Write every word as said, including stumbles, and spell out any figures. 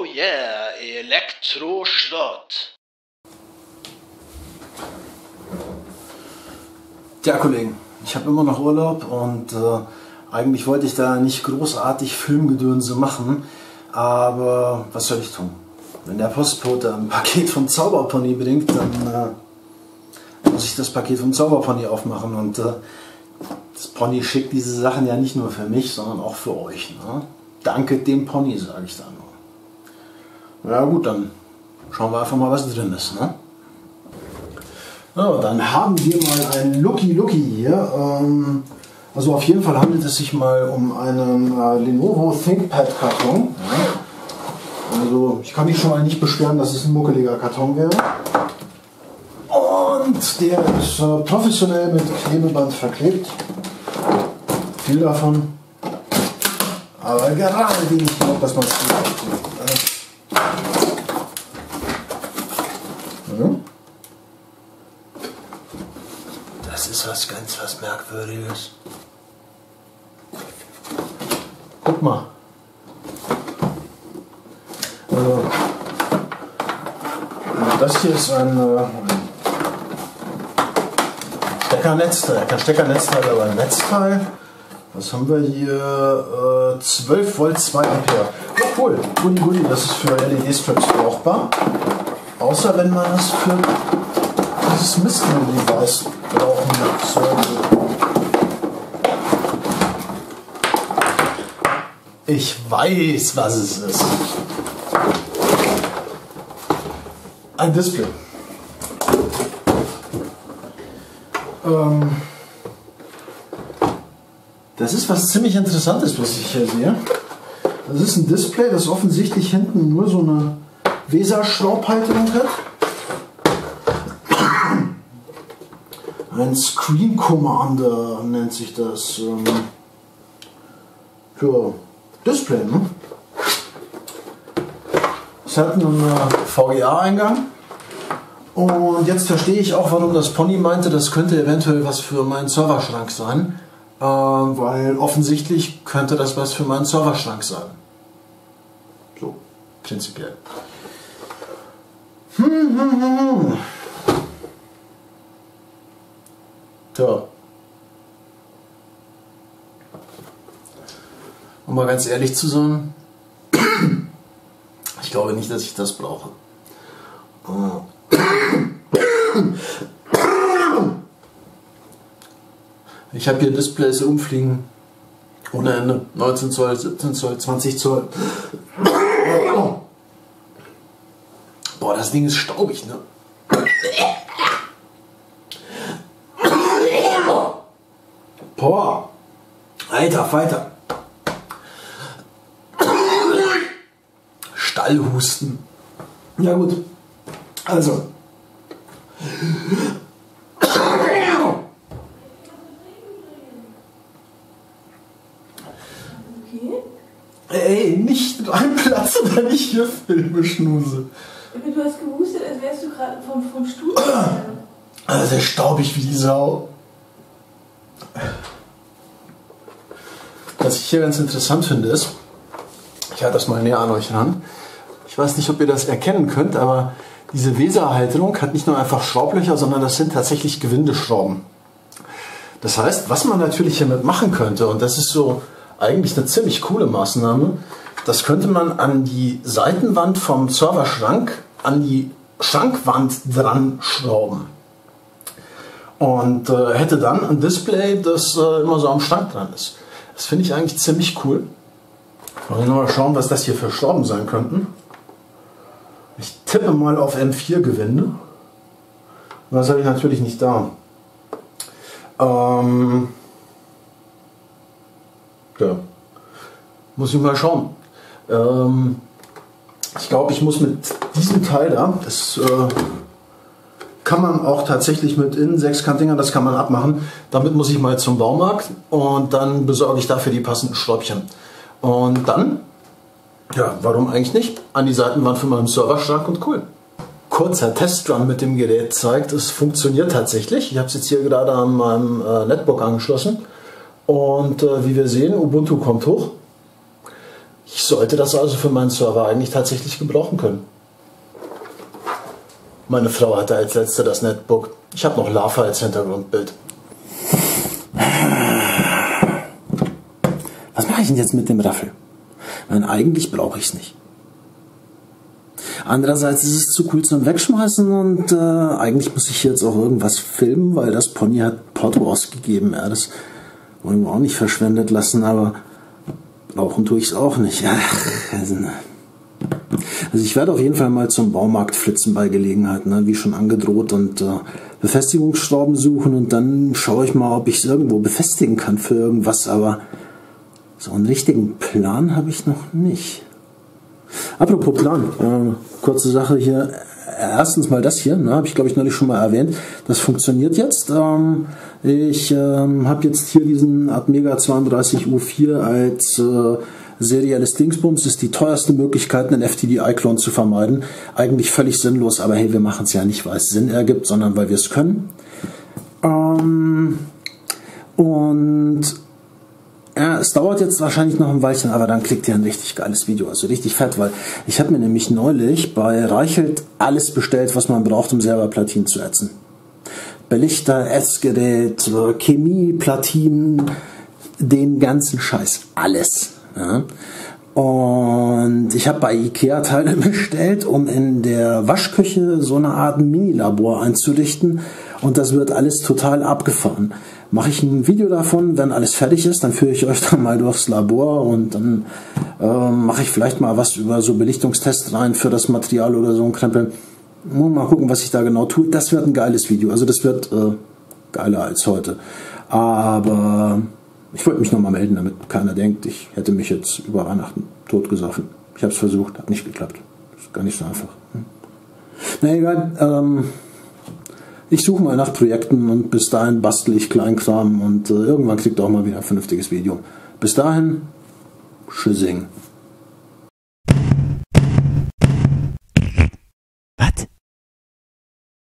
yeah, Elektroschrott. Tja, Kollegen, ich habe immer noch Urlaub und äh, eigentlich wollte ich da nicht großartig Filmgedönse machen, aber was soll ich tun? Wenn der Postbote ein Paket vom Zauberpony bringt, dann äh, muss ich das Paket vom Zauberpony aufmachen und äh, das Pony schickt diese Sachen ja nicht nur für mich, sondern auch für euch. Ne? Danke dem Pony, sage ich da nur. Ja gut, dann schauen wir einfach mal, was drin ist. Ne? So, dann haben wir mal ein Lucky Lucky hier. Ähm, also auf jeden Fall handelt es sich mal um einen äh, Lenovo ThinkPad Karton. Ja? Also ich kann mich schon mal nicht beschweren, dass es ein muckeliger Karton wäre. Und der ist äh, professionell mit Klebeband verklebt. Viel davon. Aber gerade wenig glaube, dass man es gut aufklebt. Ja. Das ist was ganz was Merkwürdiges. Guck mal. Also, das hier ist ein, äh, Steckernetzteil. Kein Steckernetzteil, aber ein Netzteil. Was haben wir hier? Äh, zwölf Volt, zwei Ampere. Oh, cool. Gudi, gudi. Das ist für L E D-Strips brauchbar. Außer wenn man es für dieses Mystery-Device brauchen sollte. Ich weiß, was es ist. Ein Display. Ähm, das ist was ziemlich Interessantes, was ich hier sehe. Das ist ein Display, das offensichtlich hinten nur so eine Weser-Schraubhalterung hat. Ein Screen Commander nennt sich das. Ähm, für Display, ne? Es hat einen V G A-Eingang. Und jetzt verstehe ich auch, warum das Pony meinte, das könnte eventuell was für meinen Serverschrank sein. Äh, weil offensichtlich könnte das was für meinen Serverschrank sein. So, prinzipiell. Hm, hm, hm, hm. Tja. Um mal ganz ehrlich zu sein, ich glaube nicht, dass ich das brauche. Ich habe hier Displays umfliegen ohne Ende. neunzehn Zoll, siebzehn Zoll, zwanzig Zoll. Boah, das Ding ist staubig, ne? Boah, alter Falter. Stallhusten. Ja gut, also. Okay. Ey, nicht reinplatzen, wenn ich hier Filme schnuse. Du hast gehustet, als wärst du gerade vom, vom Stuhl. Also staubig wie die Sau. Was ich hier ganz interessant finde ist, ich halte das mal näher an euch ran. Ich weiß nicht, ob ihr das erkennen könnt, aber diese Weser-Halterung hat nicht nur einfach Schraublöcher, sondern das sind tatsächlich Gewindeschrauben. Das heißt, was man natürlich hiermit machen könnte, und das ist so eigentlich eine ziemlich coole Maßnahme, das könnte man an die Seitenwand vom Serverschrank, an die Schrankwand dran schrauben. Und äh, hätte dann ein Display, das äh, immer so am Schrank dran ist. Das finde ich eigentlich ziemlich cool. Wollen wir mal schauen, was das hier für Schrauben sein könnten. Ich tippe mal auf M vier Gewinde. Das habe ich natürlich nicht da. Ähm, ja. Muss ich mal schauen. Ähm, ich glaube, ich muss mit diesem Teil da, das äh, kann man auch tatsächlich mit Innensechskantdingern, das kann man abmachen. Damit muss ich mal zum Baumarkt und dann besorge ich dafür die passenden Schräubchen. Und dann, ja, warum eigentlich nicht? An die Seitenwand von meinem Serverschrank und cool. Kurzer Testrun mit dem Gerät zeigt, es funktioniert tatsächlich. Ich habe es jetzt hier gerade an meinem äh, Netbook angeschlossen. Und äh, wie wir sehen, Ubuntu kommt hoch. Ich sollte das also für meinen Server eigentlich tatsächlich gebrauchen können. Meine Frau hatte als letzte das Netbook. Ich habe noch Lava als Hintergrundbild. Was mache ich denn jetzt mit dem Raffel? Nein, eigentlich brauche ich es nicht. Andererseits ist es zu cool zum Wegschmeißen und äh, eigentlich muss ich jetzt auch irgendwas filmen, weil das Pony hat Porto ausgegeben. Ja, das wollen wir auch nicht verschwendet lassen, aber brauchen tue ich es auch nicht. Ach, also, also ich werde auf jeden Fall mal zum Baumarkt flitzen bei Gelegenheit, ne, wie schon angedroht, und äh, Befestigungsschrauben suchen, und dann schaue ich mal, ob ich es irgendwo befestigen kann für irgendwas, aber so einen richtigen Plan habe ich noch nicht. Apropos Plan, äh, kurze Sache hier. Erstens mal das hier, ne, habe ich glaube ich neulich schon mal erwähnt. Das funktioniert jetzt. Ähm, ich ähm, habe jetzt hier diesen Atmega zweiunddreißig U vier als äh, serielles Dingsbums. Ist die teuerste Möglichkeit, einen F T D I-Klon zu vermeiden. Eigentlich völlig sinnlos, aber hey, wir machen es ja nicht, weil es Sinn ergibt, sondern weil wir es können. Ähm, und ja, es dauert jetzt wahrscheinlich noch ein Weilchen, aber dann kriegt ihr ein richtig geiles Video, also richtig fett, weil ich habe mir nämlich neulich bei Reichelt alles bestellt, was man braucht, um selber Platinen zu ätzen. Belichter, Ätzgerät, Chemie, Platinen, den ganzen Scheiß, alles. Ja. Und ich habe bei Ikea Teile bestellt, um in der Waschküche so eine Art Mini-Labor einzurichten, und das wird alles total abgefahren. Mache ich ein Video davon, wenn alles fertig ist, dann führe ich euch dann mal durchs Labor, und dann äh, mache ich vielleicht mal was über so Belichtungstests rein für das Material oder so ein Krempel. Mal gucken, was ich da genau tue. Das wird ein geiles Video, also das wird äh, geiler als heute. Aber ich wollte mich nochmal melden, damit keiner denkt, ich hätte mich jetzt über Weihnachten totgesoffen. Ich habe es versucht, hat nicht geklappt. Ist gar nicht so einfach. Hm. Na egal, ähm, ich suche mal nach Projekten, und bis dahin bastel ich Kleinkram, und äh, irgendwann kriegt ihr auch mal wieder ein vernünftiges Video. Bis dahin, Tschüssing.